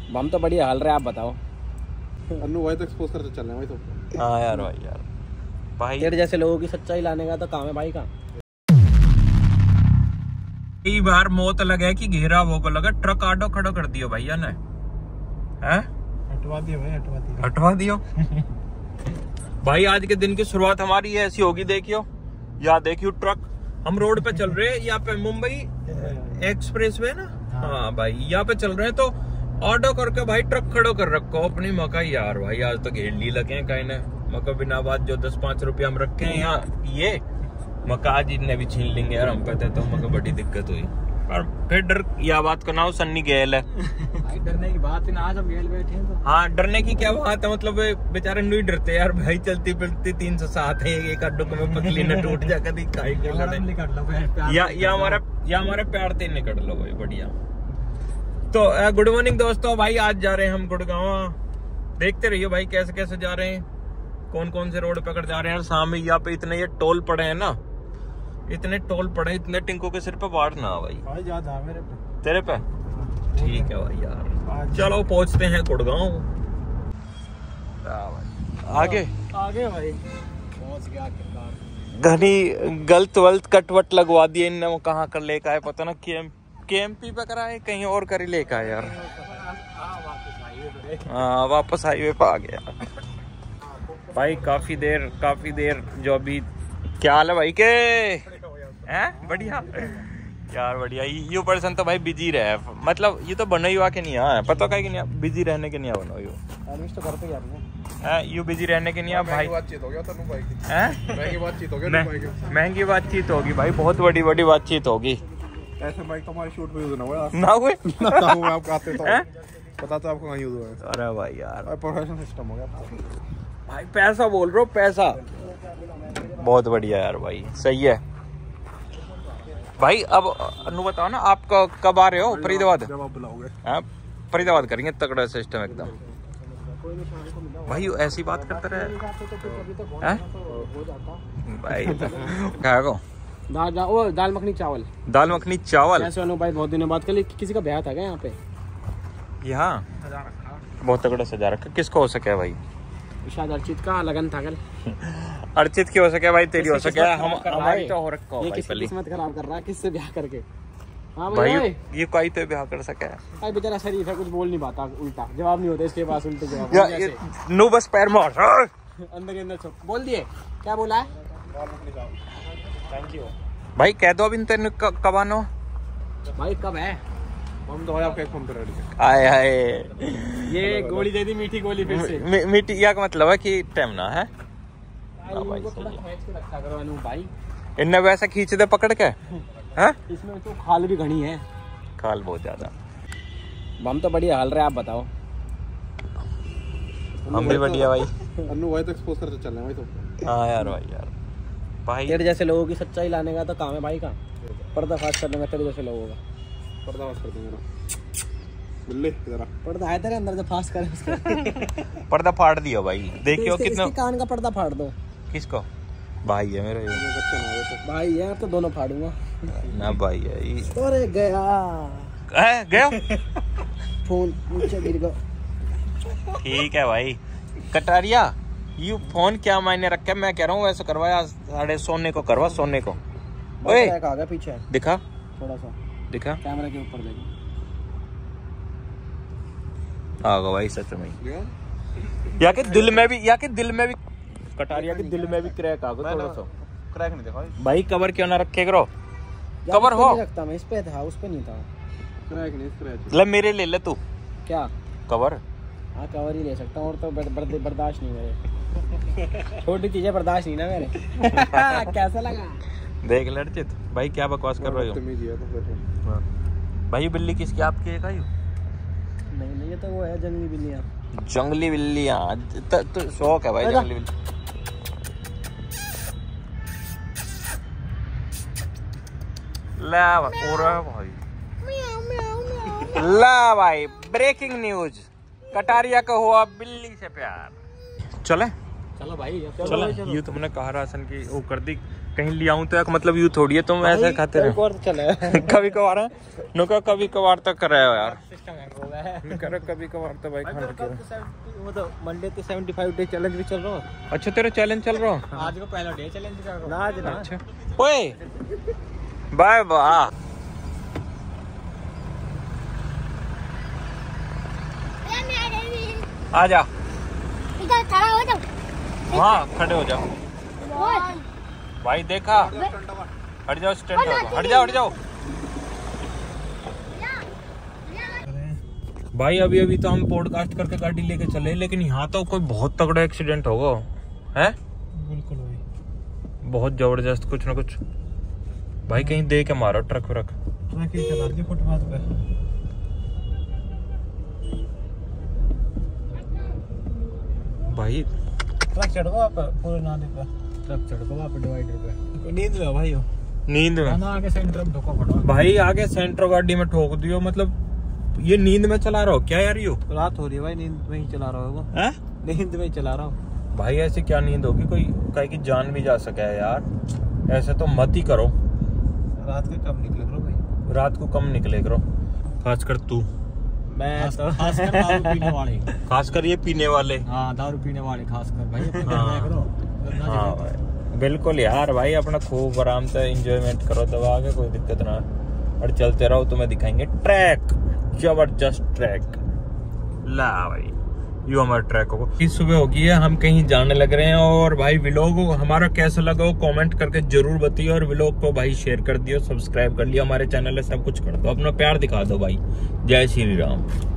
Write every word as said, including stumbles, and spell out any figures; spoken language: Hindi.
बम तो बढ़िया हाल रहा है, आप बताओ। अन्नू भाई तो एक्सपोज करते चल रहे हैं भाई तो। हाँ यार भाई यार भाई तेरे जैसे लोगों की सच्चाई लाने का तो काम है भाई का। कई बार मौत लगे कि घेरा वो को लगा, ट्रक आटो खड़ो कर दियो भैया ने, हैं हटवा दियो भाई, हटवा दियो हटवा दियो भाई आज के दिन की शुरुआत हमारी ऐसी होगी। देखियो या देखियो ट्रक, हम रोड पे चल रहे हैं यहाँ पे, मुंबई एक्सप्रेस वे ना, हाँ भाई यहाँ पे चल रहे हैं तो ऑटो करके भाई ट्रक खड़ो कर रखो अपनी मका। यार भाई आज तो घेर ली लगे कहीं ने मका, बिना बात जो दस पांच रुपया हम रखे हैं यहाँ, ये मका आज इतने भी छीन लेंगे यार हम पे, तो मका बड़ी दिक्कत हुई। और फिर डर या बात का नाम सन्नी गेल है भाई डरने की बात है ना, आज हम गेल बैठे हैं तो। हाँ डरने की क्या बात है, मतलब बेचारे नहीं डरते यार भाई, चलती फिरती तीन सौ सात है, एक अड्डो में पतली न टूट जा कभी खाई के लड़े, या या हमारा या हमारे प्यार ते निकल लो भाई बढ़िया। तो गुड मॉर्निंग दोस्तों, भाई आज जा रहे हैं हम गुड़गांव, देखते रहिए भाई कैसे कैसे जा रहे हैं, कौन कौन से रोड पकड़ जा रहे हैं। सामने यहाँ पे इतने ये टोल पड़े हैं ना, इतने टोल पड़े, इतने टिंको के सिर पे वार ना भाई, भाई ज्यादा मेरे पे, तेरे पे ठीक है भाई यार। चलो पहुंचते हैं गुड़गांव, आगे आगे भाई पहुंच गया आखिरकार। घनी गलत वलत कटवट लगवा दिए इनने, वो कहाँ कर लेकर आए पता ना, के एम पी पे कराए कहीं और कर ही लेकर आए यार। हाँ वापस हाईवे पे आ गया भाई। काफी देर काफी देर जो अभी, क्या हाल है भाई के हैं, बढ़िया यार बढ़िया। यू पर्सन तो भाई बिजी रहे, मतलब ये तो बनो युवा के नहीं है, पता क्या कि नहीं बिजी रहने के नहीं बनो यू तो करते जा रहे हैं, यू बिजी रहने के नहीं है भाई। बातचीत हो गया तनु भाई की, हैं महंगी बातचीत हो गया, महंगी बातचीत होगी भाई, बहुत बड़ी बड़ी बातचीत होगी। ऐसे माइक तो हमारे शूट पे यूज ना हुआ ना हुए ना हुए आपको आते तो पता तो आपको कहाँ यूज हुआ है। अरे भाई यार प्रोफेशनल सिस्टम हो गया भाई, पैसा बोल रहा हूँ पैसा, बहुत बढ़िया यार भाई, सही है भाई। अब अनु बताओ ना आप कब आ रहे हो फरीदाबाद? जब आप बुलाओगे हाँ फरीदाबाद करेंगे, तगड़ा सिस्टम एकदम भाई। ऐसी बात करते रहे हैं भाई क्या को दाल दा, ओ, दाल मखनी चावल, दाल मखनी चावल। ऐसे अनु भाई बहुत दिनों बाद, कल किसी का ब्याह था क्या यहाँ पे? यहाँ बहुत तगड़ा सजा रखा, किसको हो सके भाई? शायद अर्चित का लगन था कल। अर्चित की हो सके भाई, तेरी हो सके, हम हमारी तो हो रखा ये किसकी किस्मत खराब कर रहा है, किससे ब्याह करके। हाँ भाई भाई ये कोई तो ब्याह कर सके भाई, बेचारा शरीफ है, कुछ बोल नहीं पाता, उल्टा जवाब नहीं होता इसके पास, उल्टे जवाब। नो बस पैर मार अंदर के अंदर बोल दिए, क्या बोला है? थैंक यू भाई, कह दो अभी तेन कब आनो भाई, कब है? हम तो भाई आपके फोन पे रेडी है। आए हाय ये गोली दे दी, मीठी गोली फिर से। मीठी या का मतलब है कि टाइम ना है भाई, थोड़ा खींच के रखा करो अनु भाई, इन्हें वैसा खींच दे पकड़ के हैं। इसमें तो खाल भी घनी है, खाल बहुत ज्यादा। बम तो बढ़िया हाल रहा है, आप बताओ। हम भी बढ़िया भाई। अन्नू भाई तो एक्सपोज करते चल रहे हैं भाई तो। हाँ यार भाई यार भाई, तेरे जैसे लोगों की सच्चाई लाने का तो काम है भाई का, पर्दाफाश करने का तेरे जैसे लोगों का। पर्दाफाश कर देंगे ना बिल्ले जरा, पर्दा है तेरे अंदर जो फास्ट करे उसका। पर्दा फाड़ दियो भाई, देखियो इसके, कितना। इसके कान का पर्दा फाड़ दो। किसको? भाई है मेरा ये, भाई है तो दोनों फाड़ूंगा ना भाई है ये। अरे गया है गया फोन नीचे गिर गया। ठीक है भाई। कटारिया यू फोन क्या मायने रखे, मैं कह रहा हूँ वैसे करवाया, साढ़े सोने को करवा, सोने को। ओए आ गया पीछे, दिखा थोड़ा सा दिखा, कैमरा के ऊपर देखो। आगा भाई सच में, या के दिल में भी, या के दिल में भी, कटारिया के दिल में भी क्रैक आ गया थोड़ा सा। क्रैक नहीं देखा भाई, कवर क्यों ना रखे करो, कवर हो रखता मैं, इस पे था उस पे नहीं था। क्रैक नहीं, क्रैक ले मेरे ले ले तू क्या कवर। हाँ कवर ही ले सकता हूँ, और तो बर, बर, बर्दाश्त नहीं मेरे, छोटी चीजें बर्दाश्त नहीं ना मेरे। कैसा लगा देख लड़चित भाई, क्या बकवास कर रहे हो भाई? बिल्ली किसकी, आपकी है? कायू नहीं नहीं, ये तो वो है जंगली बिल्लियाँ। जंगली बिल्लियाँ तो, तो शौक है भाई जंगली बिल्ली। ला भाई, ला भाई, ब्रेकिंग न्यूज, कटारिया का हुआ बिल्ली से प्यार। चले चलो भाई, चलो। ये तुमने कहा राशन की वो कर दी, कहीं ले आऊं तो मतलब यूं थोड़ी है तुम ऐसे खाते रहो। कभी कभार है नो का कभी कभार तो कर रहे हो यार। करो कभी कभार तो भाई खाना वो तो मंडे तो पचहत्तर डे चैलेंज भी चल रहा है। अच्छा तेरा चैलेंज चल रहा है? आज का पहला डे चैलेंज चल रहा है। आज ना। अच्छा ओए बाय बाय। आ जा इधर खड़ा हो जाओ। हाँ खड़े हो जाओ भाई। देखा हट जाओ स्टैंड पे हट जाओ हट जाओ भाई। अभी अभी तो हम पॉडकास्ट करके गाड़ी लेके चले लेकिन यहाँ तो कोई बहुत तगड़ा एक्सीडेंट होगा है। बिल्कुल भाई बहुत जबरदस्त कुछ ना कुछ भाई। कहीं दे के मारो ट्रक व्रक। ट्रक ही चला दी फुटपाथ पे भाई। ट्रक चढ़ गो आप पूरे नाले पे। ट्रक चढ़ गो आप डिवाइडर पे। नींद में भाई हो? नींद में ना आगे सेंटर में ठोका पड़ा भाई। आगे सेंटर गाड़ी में ठोक दियो मतलब ये नींद में चला रहा हो क्या यार? यू रात हो रही है भाई नींद में ही चला रहा हो है? नींद में ही चला रहा हूँ भाई। ऐसी क्या नींद होगी कोई कहीं की जान भी जा सके है यार। ऐसे तो मत ही करो। रात के कम निकले करो भाई। रात को कम निकले करो खासकर तू। मैं तो खासकर दारू पीने वाले। खासकर ये पीने वाले। हाँ दारू पीने वाले खासकर भाई अपने हाँ। घर में करो। हाँ भाई बिल्कुल यार भाई। अपना खूब आराम से एंजॉयमेंट करो दबा आगे कोई दिक्कत ना। और चलते रहो तुम्हें दिखाएंगे ट्रैक जबरदस्त ट्रैक। ला भाई यो हमारा ट्रैक होगा। इस सुबह होगी है हम कहीं जाने लग रहे हैं। और भाई व्लॉग हमारा कैसा लगा हो कमेंट करके जरूर बताइए। और व्लॉग को भाई शेयर कर दियो सब्सक्राइब कर लियो हमारे चैनल है सब कुछ कर दो। अपना प्यार दिखा दो भाई। जय श्री राम।